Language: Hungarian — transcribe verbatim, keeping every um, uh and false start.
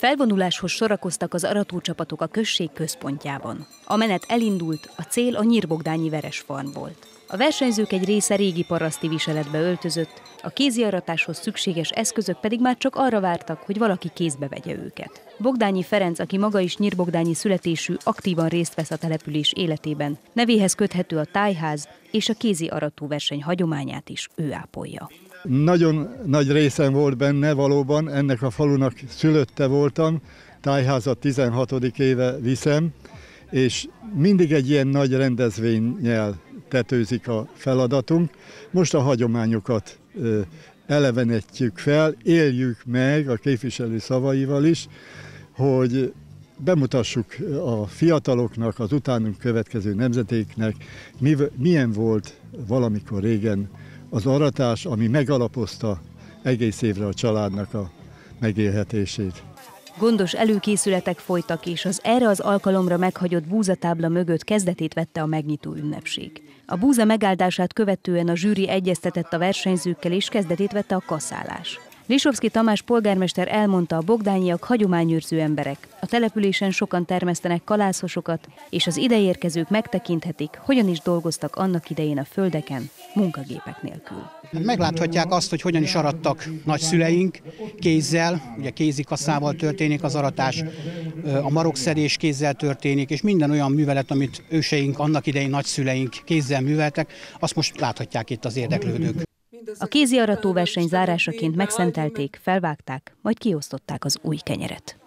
Felvonuláshoz sorakoztak az aratócsapatok a község központjában. A menet elindult, a cél a nyírbogdányi Veresfarm volt. A versenyzők egy része régi paraszti viseletbe öltözött, a kéziaratáshoz szükséges eszközök pedig már csak arra vártak, hogy valaki kézbe vegye őket. Bogdányi Ferenc, aki maga is nyírbogdányi születésű, aktívan részt vesz a település életében. Nevéhez köthető a tájház, és a kézi aratóverseny hagyományát is ő ápolja. Nagyon nagy részem volt benne valóban, ennek a falunak szülötte voltam, tájházat tizenhatodik éve viszem, és mindig egy ilyen nagy rendezvénnyel tetőzik a feladatunk. Most a hagyományokat elevenítjük fel, éljük meg a képviselő szavaival is, hogy bemutassuk a fiataloknak, az utánunk következő nemzetéknek, milyen volt valamikor régen az aratás, ami megalapozta egész évre a családnak a megélhetését. Gondos előkészületek folytak, és az erre az alkalomra meghagyott búzatábla mögött kezdetét vette a megnyitó ünnepség. A búza megáldását követően a zsűri egyeztetett a versenyzőkkel, és kezdetét vette a kaszálás. Lisovszky Tamás polgármester elmondta, a bogdányiak hagyományőrző emberek. A településen sokan termesztenek kalászosokat, és az ideérkezők megtekinthetik, hogyan is dolgoztak annak idején a földeken, munkagépek nélkül. Megláthatják azt, hogy hogyan is arattak nagyszüleink kézzel, ugye kézikaszával történik az aratás, a marokszedés kézzel történik, és minden olyan művelet, amit őseink, annak idején nagyszüleink kézzel műveltek, azt most láthatják itt az érdeklődők. A kézi aratóverseny zárásaként megszentelték, felvágták, majd kiosztották az új kenyeret.